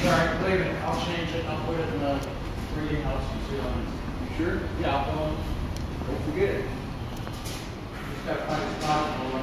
Alright, wait a minute, I'll change it, I'll put it in the reading house and see on it. You sure? Yeah, I'll put it, Don't forget it. just gotta find a spot and I'll